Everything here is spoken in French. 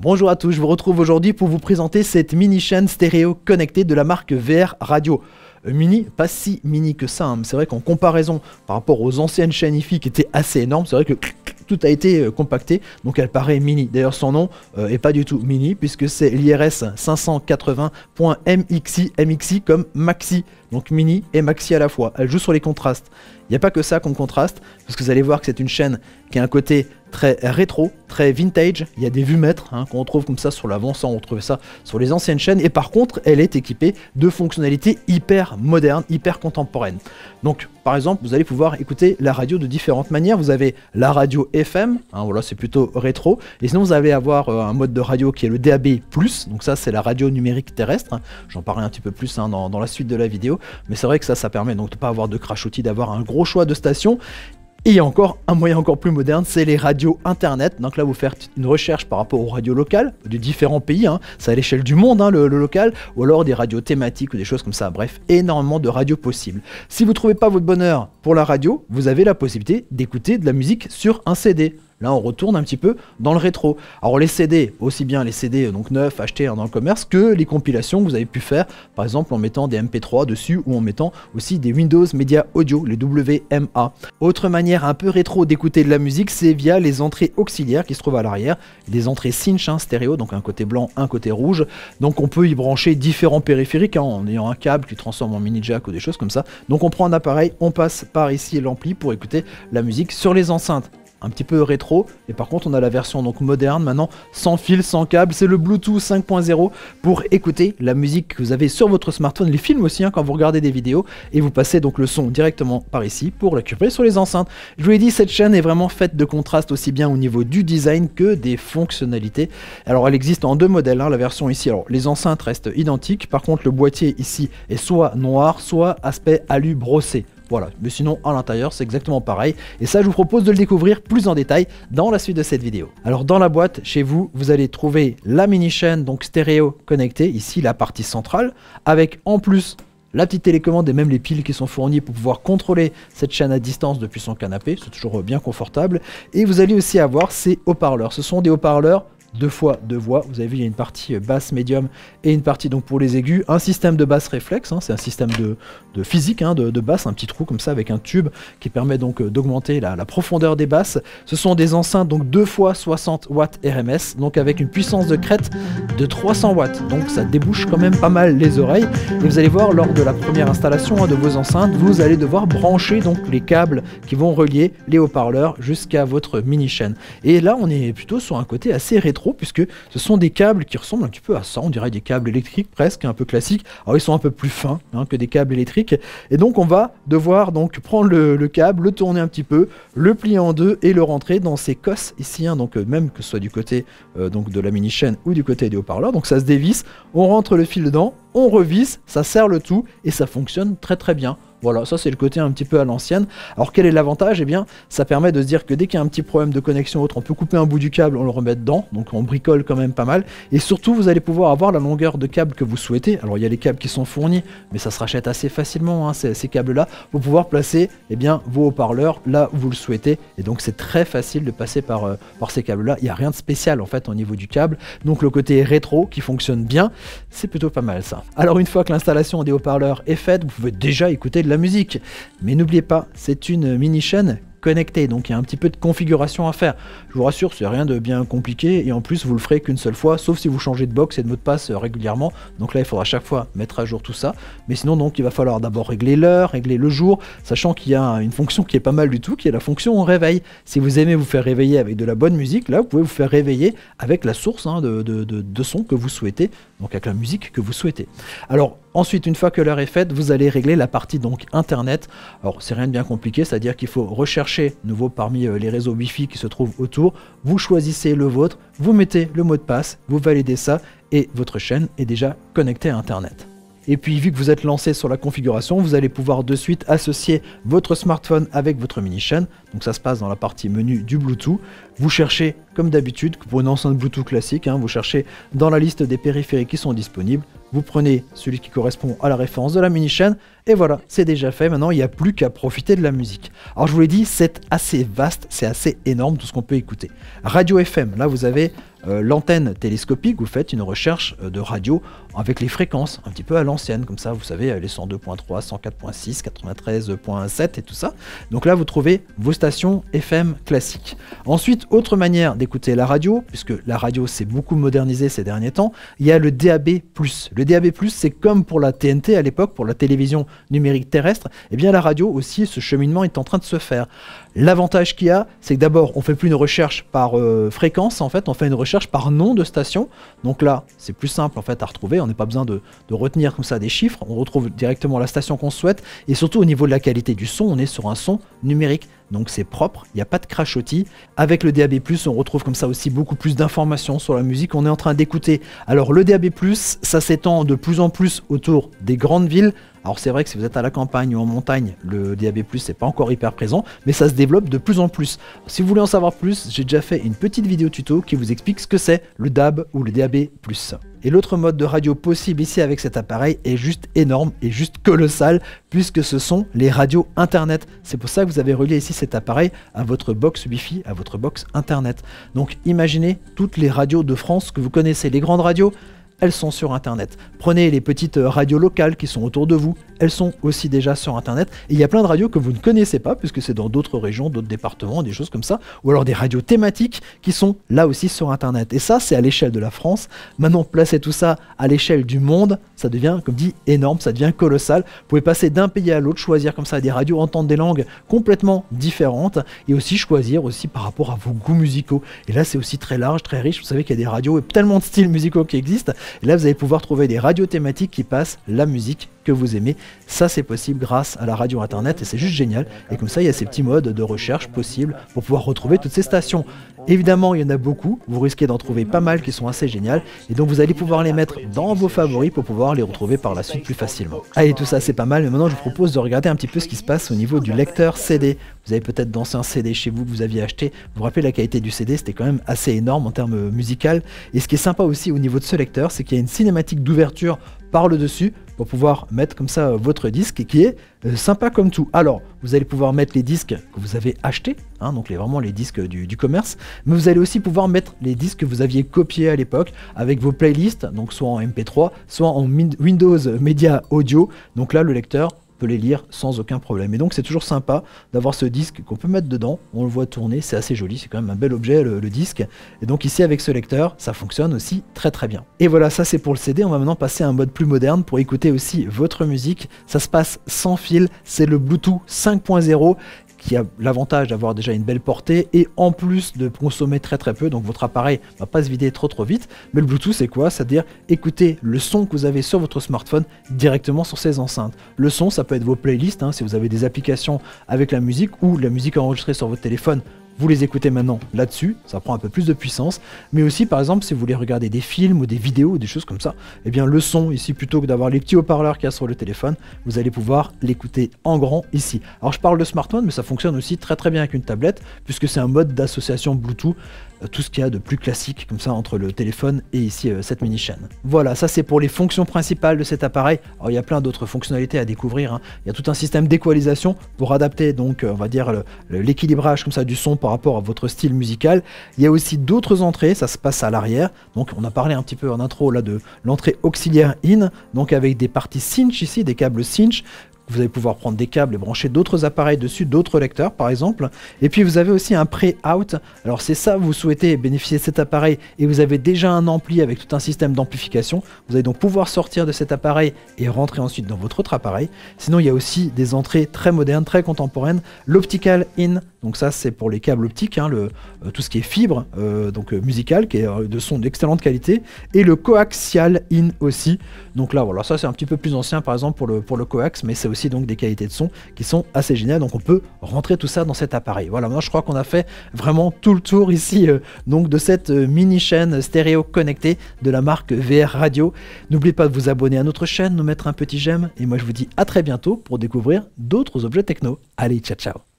Bonjour à tous, je vous retrouve aujourd'hui pour vous présenter cette mini chaîne stéréo connectée de la marque VR Radio. Mini, pas si mini que ça, hein. C'est vrai qu'en comparaison par rapport aux anciennes chaînes hi-fi qui étaient assez énormes, c'est vrai que tout a été compacté, donc elle paraît mini. D'ailleurs son nom est pas du tout mini puisque c'est l'IRS 580.MXI, MXI comme maxi, donc mini et maxi à la fois. Elle joue sur les contrastes. Il n'y a pas que ça comme contraste, parce que vous allez voir que c'est une chaîne qui a un côté très rétro, très vintage. Il y a des vumètres qu'on retrouve comme ça sur l'avant, ça on retrouve ça sur les anciennes chaînes. Et par contre, elle est équipée de fonctionnalités hyper modernes, hyper contemporaines. Donc par exemple, vous allez pouvoir écouter la radio de différentes manières. Vous avez la radio FM, voilà, c'est plutôt rétro. Et sinon vous allez avoir un mode de radio qui est le DAB+, donc ça c'est la radio numérique terrestre. J'en parlerai un petit peu plus dans la suite de la vidéo. Mais c'est vrai que ça permet donc de ne pas avoir de crash-outil, d'avoir un gros choix de stations. Et il y a encore un moyen encore plus moderne, c'est les radios internet. Donc là vous faites une recherche par rapport aux radios locales de différents pays, c'est à l'échelle du monde le local, ou alors des radios thématiques ou des choses comme ça. Bref, énormément de radios possibles. Si vous ne trouvez pas votre bonheur pour la radio, vous avez la possibilité d'écouter de la musique sur un CD. Là, on retourne un petit peu dans le rétro. Alors les CD, aussi bien les CD donc neufs achetés dans le commerce que les compilations que vous avez pu faire, par exemple en mettant des MP3 dessus ou en mettant aussi des Windows Media Audio, les WMA. Autre manière un peu rétro d'écouter de la musique, c'est via les entrées auxiliaires qui se trouvent à l'arrière, des entrées cinch stéréo, donc un côté blanc, un côté rouge. Donc on peut y brancher différents périphériques en ayant un câble qui transforme en mini jack ou des choses comme ça. Donc on prend un appareil, on passe par ici l'ampli pour écouter la musique sur les enceintes. Un petit peu rétro, et par contre on a la version donc moderne maintenant, sans fil, sans câble, c'est le Bluetooth 5.0 pour écouter la musique que vous avez sur votre smartphone, les films aussi quand vous regardez des vidéos, et vous passez donc le son directement par ici pour le récupérer sur les enceintes. Je vous l'ai dit, cette chaîne est vraiment faite de contrastes aussi bien au niveau du design que des fonctionnalités. Alors elle existe en deux modèles, la version ici, alors les enceintes restent identiques, par contre le boîtier ici est soit noir, soit aspect alu brossé. Voilà, mais sinon à l'intérieur c'est exactement pareil, et ça je vous propose de le découvrir plus en détail dans la suite de cette vidéo. Alors dans la boîte, chez vous, vous allez trouver la mini chaîne donc stéréo connectée, ici la partie centrale, avec en plus la petite télécommande et même les piles qui sont fournies pour pouvoir contrôler cette chaîne à distance depuis son canapé, c'est toujours bien confortable. Et vous allez aussi avoir ces haut-parleurs, ce sont des haut-parleurs 2 fois 2 voix, vous avez vu il y a une partie basse médium et une partie donc pour les aigus, un système de basse réflexe, c'est un système de physique de basse, un petit trou comme ça avec un tube qui permet donc d'augmenter la profondeur des basses. Ce sont des enceintes donc 2 fois 60 watts RMS, donc avec une puissance de crête de 300 watts, donc ça débouche quand même pas mal les oreilles. Et vous allez voir lors de la première installation de vos enceintes, vous allez devoir brancher donc les câbles qui vont relier les haut-parleurs jusqu'à votre mini chaîne. Et là on est plutôt sur un côté assez rétro, puisque ce sont des câbles qui ressemblent un petit peu à ça, on dirait des câbles électriques presque, un peu classiques. Alors ils sont un peu plus fins que des câbles électriques, et donc on va devoir donc prendre le câble, le tourner un petit peu, le plier en deux et le rentrer dans ces cosses ici, donc même que ce soit du côté donc de la mini chaîne ou du côté des haut-parleurs. Donc ça se dévisse, on rentre le fil dedans, on revisse, ça serre le tout et ça fonctionne très très bien. Voilà, ça c'est le côté un petit peu à l'ancienne. Alors quel est l'avantage? Eh bien, ça permet de se dire que dès qu'il y a un petit problème de connexion ou autre, on peut couper un bout du câble, on le remet dedans, donc on bricole quand même pas mal. Et surtout, vous allez pouvoir avoir la longueur de câble que vous souhaitez. Alors il y a les câbles qui sont fournis, mais ça se rachète assez facilement, ces câbles-là, pour pouvoir placer vos haut-parleurs là où vous le souhaitez. Et donc c'est très facile de passer par ces câbles-là. Il n'y a rien de spécial en fait au niveau du câble. Donc le côté rétro qui fonctionne bien, c'est plutôt pas mal ça. Alors une fois que l'installation des haut-parleurs est faite, vous pouvez déjà écouter de la musique, mais n'oubliez pas, c'est une mini chaîne connecté, donc il y a un petit peu de configuration à faire. Je vous rassure, c'est rien de bien compliqué, et en plus vous le ferez qu'une seule fois, sauf si vous changez de box et de mot de passe régulièrement. Donc là il faudra à chaque fois mettre à jour tout ça, mais sinon donc il va falloir d'abord régler l'heure, régler le jour, sachant qu'il y a une fonction qui est pas mal du tout, qui est la fonction réveil. Si vous aimez vous faire réveiller avec de la bonne musique, là vous pouvez vous faire réveiller avec la source de son que vous souhaitez, donc avec la musique que vous souhaitez. Alors ensuite, une fois que l'heure est faite, vous allez régler la partie donc internet. Alors c'est rien de bien compliqué, c'est-à-dire qu'il faut rechercher nouveau parmi les réseaux Wi-Fi qui se trouvent autour, vous choisissez le vôtre, vous mettez le mot de passe, vous validez ça et votre chaîne est déjà connectée à internet. Et puis vu que vous êtes lancé sur la configuration, vous allez pouvoir de suite associer votre smartphone avec votre mini chaîne. Donc ça se passe dans la partie menu du Bluetooth. Vous cherchez comme d'habitude, pour une enceinte Bluetooth classique, vous cherchez dans la liste des périphériques qui sont disponibles, vous prenez celui qui correspond à la référence de la mini-chaîne, et voilà, c'est déjà fait. Maintenant, il n'y a plus qu'à profiter de la musique. Alors, je vous l'ai dit, c'est assez vaste, c'est assez énorme tout ce qu'on peut écouter. Radio FM, là, vous avez l'antenne télescopique, vous faites une recherche de radio avec les fréquences, un petit peu à l'ancienne, comme ça, vous savez, les 102.3, 104.6, 93.7 et tout ça. Donc là, vous trouvez vos stations FM classiques. Ensuite, autre manière d'écouter la radio, puisque la radio s'est beaucoup modernisée ces derniers temps, il y a le DAB+. Le DAB+, c'est comme pour la TNT à l'époque, pour la télévision numérique terrestre, et bien la radio aussi, ce cheminement est en train de se faire. L'avantage qu'il y a, c'est que d'abord, on fait plus une recherche par fréquence, en fait, on fait une recherche par nom de station. Donc là, c'est plus simple en fait à retrouver, on n'a pas besoin de retenir comme ça des chiffres, on retrouve directement la station qu'on souhaite, et surtout au niveau de la qualité du son, on est sur un son numérique. Donc c'est propre, il n'y a pas de crachotis. Avec le DAB+, on retrouve comme ça aussi beaucoup plus d'informations sur la musique qu'on est en train d'écouter. Alors le DAB+, ça s'étend de plus en plus autour des grandes villes. Alors c'est vrai que si vous êtes à la campagne ou en montagne, le DAB+, c'est pas encore hyper présent, mais ça se développe de plus en plus. Alors, si vous voulez en savoir plus, j'ai déjà fait une petite vidéo tuto qui vous explique ce que c'est le DAB ou le DAB+. Et l'autre mode de radio possible ici avec cet appareil est juste énorme et juste colossal, puisque ce sont les radios internet. C'est pour ça que vous avez relié ici cet appareil à votre box Wi-Fi, à votre box internet. Donc imaginez toutes les radios de France que vous connaissez, les grandes radios, elles sont sur internet. Prenez les petites radios locales qui sont autour de vous, elles sont aussi déjà sur internet. Et il y a plein de radios que vous ne connaissez pas, puisque c'est dans d'autres régions, d'autres départements, des choses comme ça, ou alors des radios thématiques qui sont là aussi sur internet. Et ça, c'est à l'échelle de la France. Maintenant, placez tout ça à l'échelle du monde, ça devient, comme dit, énorme, ça devient colossal. Vous pouvez passer d'un pays à l'autre, choisir comme ça des radios, entendre des langues complètement différentes, et aussi choisir aussi par rapport à vos goûts musicaux. Et là, c'est aussi très large, très riche. Vous savez qu'il y a des radios et tellement de styles musicaux qui existent. Et là, vous allez pouvoir trouver des radios thématiques qui passent la musique que vous aimez. Ça, c'est possible grâce à la radio internet et c'est juste génial. Et comme ça, il y a ces petits modes de recherche possibles pour pouvoir retrouver toutes ces stations. Évidemment, il y en a beaucoup. Vous risquez d'en trouver pas mal qui sont assez géniales. Et donc, vous allez pouvoir les mettre dans vos favoris pour pouvoir les retrouver par la suite plus facilement. Allez, tout ça, c'est pas mal. Mais maintenant, je vous propose de regarder un petit peu ce qui se passe au niveau du lecteur CD. Vous avez peut-être d'anciens CD chez vous que vous aviez acheté. Vous vous rappelez, la qualité du CD, c'était quand même assez énorme en termes musical. Et ce qui est sympa aussi au niveau de ce lecteur, c'est qu'il y a une cinématique d'ouverture par le dessus pour pouvoir mettre comme ça votre disque qui est sympa comme tout. Alors, vous allez pouvoir mettre les disques que vous avez achetés, hein, donc vraiment les disques du commerce, mais vous allez aussi pouvoir mettre les disques que vous aviez copiés à l'époque avec vos playlists, donc soit en MP3, soit en Windows Media Audio. Donc là, le lecteur peut les lire sans aucun problème. Et donc c'est toujours sympa d'avoir ce disque qu'on peut mettre dedans, on le voit tourner, c'est assez joli, c'est quand même un bel objet le disque. Et donc ici avec ce lecteur, ça fonctionne aussi très très bien. Et voilà, ça c'est pour le CD, on va maintenant passer à un mode plus moderne pour écouter aussi votre musique. Ça se passe sans fil, c'est le Bluetooth 5.0 qui a l'avantage d'avoir déjà une belle portée et en plus de consommer très très peu, donc votre appareil va pas se vider trop vite. Mais le Bluetooth c'est quoi? C'est-à-dire écouter le son que vous avez sur votre smartphone directement sur ces enceintes. Le son, ça peut être vos playlists, hein, si vous avez des applications avec la musique ou la musique enregistrée sur votre téléphone, vous les écoutez maintenant là-dessus, ça prend un peu plus de puissance, mais aussi par exemple si vous voulez regarder des films ou des vidéos ou des choses comme ça, eh bien le son ici, plutôt que d'avoir les petits haut-parleurs qu'il y a sur le téléphone, vous allez pouvoir l'écouter en grand ici. Alors je parle de smartphone, mais ça fonctionne aussi très très bien avec une tablette, puisque c'est un mode d'association Bluetooth, tout ce qu'il y a de plus classique comme ça entre le téléphone et ici cette mini chaîne. Voilà, ça c'est pour les fonctions principales de cet appareil. Alors il y a plein d'autres fonctionnalités à découvrir, hein. Il y a tout un système d'équalisation pour adapter donc on va dire l'équilibrage comme ça du son par rapport à votre style musical. Il y a aussi d'autres entrées, ça se passe à l'arrière. Donc on a parlé un petit peu en intro là de l'entrée auxiliaire in, donc avec des parties cinch ici, des câbles cinch. Vous allez pouvoir prendre des câbles et brancher d'autres appareils dessus, d'autres lecteurs par exemple. Et puis vous avez aussi un pré-out. Alors c'est ça, vous souhaitez bénéficier de cet appareil et vous avez déjà un ampli avec tout un système d'amplification. Vous allez donc pouvoir sortir de cet appareil et rentrer ensuite dans votre autre appareil. Sinon il y a aussi des entrées très modernes, très contemporaines. L'optical in, donc ça c'est pour les câbles optiques, hein, tout ce qui est fibre musical, qui est de son d'excellente qualité. Et le coaxial in aussi. Donc là voilà, ça c'est un petit peu plus ancien par exemple pour le coax, mais c'est aussi donc des qualités de son qui sont assez géniales, donc on peut rentrer tout ça dans cet appareil. Voilà, moi je crois qu'on a fait vraiment tout le tour ici donc de cette mini chaîne stéréo connectée de la marque VR Radio. N'oubliez pas de vous abonner à notre chaîne, nous mettre un petit j'aime, et moi je vous dis à très bientôt pour découvrir d'autres objets techno. Allez, ciao ciao.